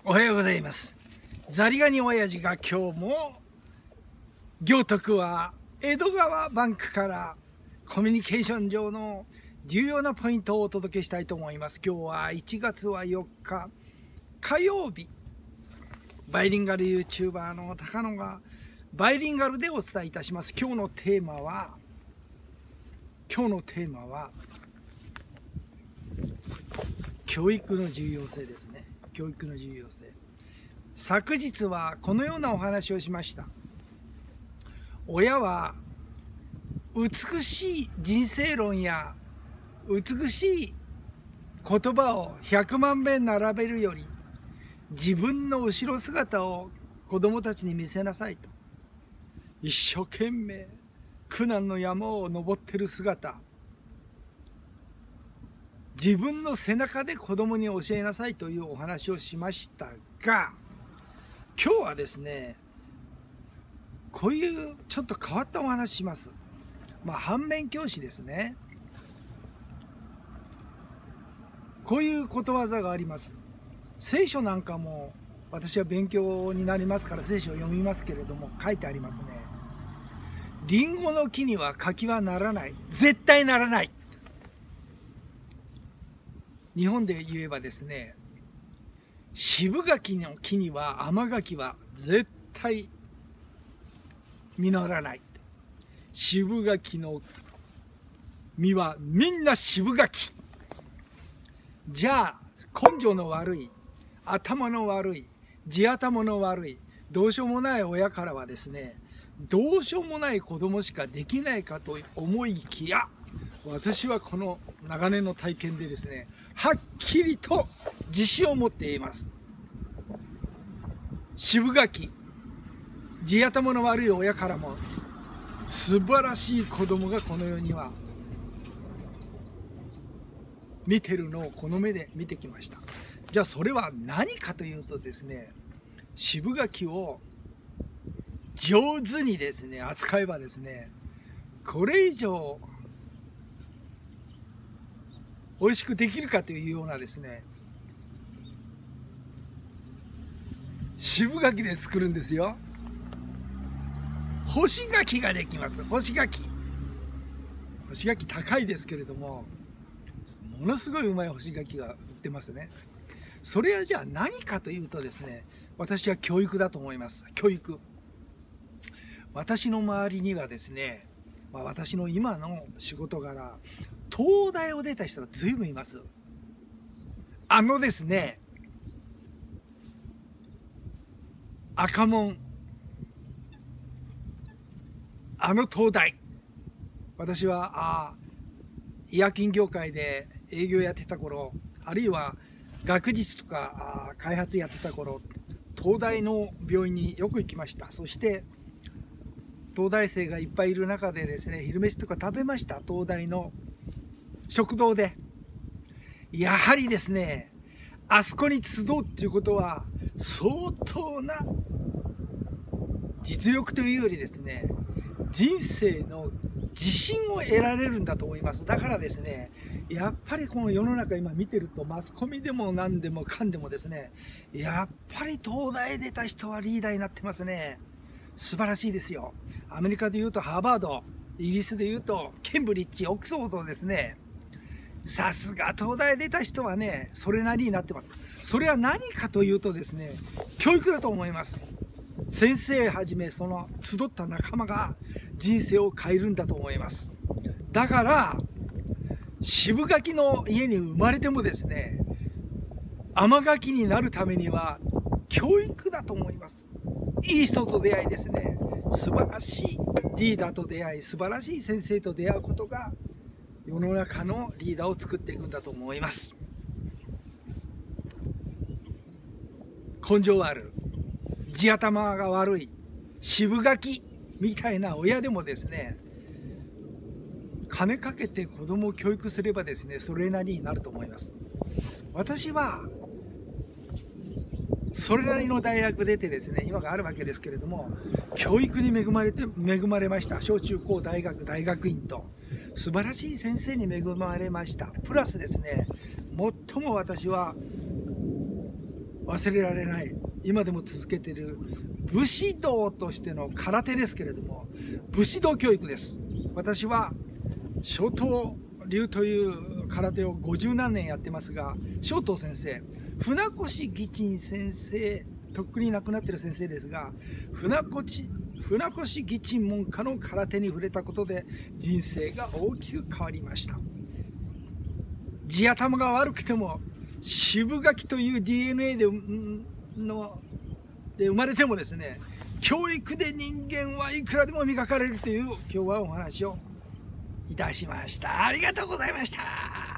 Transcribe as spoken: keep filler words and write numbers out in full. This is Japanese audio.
おはようございます。ザリガニ親父が今日も行徳は江戸川バンクからコミュニケーション上の重要なポイントをお届けしたいと思います。今日はいちがつはよっか火曜日、バイリンガル YouTuber の高野がバイリンガルでお伝えいたします。今日のテーマは今日のテーマは教育の重要性ですね。教育の重要性。昨日はこのようなお話をしました。親は美しい人生論や美しい言葉をひゃくまんべん並べるより、自分の後ろ姿を子供たちに見せなさいと。一生懸命苦難の山を登ってる姿、自分の背中で子供に教えなさいというお話をしましたが、今日はですね、こういうちょっと変わったお話します。まあ反面教師ですね。こういうことわざがあります。聖書なんかも私は勉強になりますから聖書を読みますけれども、書いてありますね。リンゴの木には柿はならない。絶対ならない。日本で言えばですね、渋柿の木には甘柿は絶対実らない。渋柿の実はみんな渋柿。じゃあ根性の悪い、頭の悪い、地頭の悪い、どうしようもない親からはですね、どうしようもない子供しかできないかと思いきや、私はこの長年の体験でですね、はっきりと自信を持っています。渋柿、地頭の悪い親からも素晴らしい子供がこの世には見てるのをこの目で見てきました。じゃあそれは何かというとですね、渋柿を上手にですね扱えばですね、これ以上美味しくできるかというようなですね、渋柿で作るんですよ。干し柿ができます。干し柿干し柿高いですけれども、ものすごいうまい干し柿が売ってますね。それはじゃあ何かというとですね、私は教育だと思います。教育。私の周りにはですね、まあ、私の今の仕事柄、東大を出た人が随分います。あのですね、赤門、あの東大、私はあ医薬品業界で営業やってた頃、あるいは学術とかあ開発やってた頃、東大の病院によく行きました。そして東大生がいっぱいいる中でですね、昼飯とか食べました。東大の食堂で。やはりですね、あそこに集うっていうことは相当な実力というよりですね、人生の自信を得られるんだと思います。だからですね、やっぱりこの世の中今見てると、マスコミでも何でもかんでもですね、やっぱり東大出た人はリーダーになってますね。素晴らしいですよ。アメリカでいうとハーバード、イギリスでいうとケンブリッジ、オックスフォードですね。さすが東大出た人はね、それなりになってます。それは何かというとですね、教育だと思います。先生はじめその集った仲間が人生を変えるんだと思います。だから渋柿の家に生まれてもですね、甘柿になるためには教育だと思います。いい人と出会いですね、素晴らしいリーダーと出会い、素晴らしい先生と出会うことが世の中のリーダーを作っていくんだと思います。根性ある、地頭が悪い、渋柿みたいな親でもですね、金かけて子供を教育すればですね、それなりになると思います。私はそれなりの大学出てですね、今があるわけですけれども、教育に恵まれて恵まれました。小中高大学大学院と素晴らしい先生に恵まれました。プラスですね、最も私は忘れられない、今でも続けている武士道としての空手ですけれども、武士道教育です。私は松濤流という空手をごじゅうなんねんやってますが、松濤先生、船越義珍先生、とっくに亡くなっている先生ですが、船越船越義珍門下の空手に触れたことで人生が大きく変わりました。地頭が悪くても渋柿という ディーエヌエー でので生まれてもですね、教育で人間はいくらでも磨かれるという今日はお話をいたしました。ありがとうございました。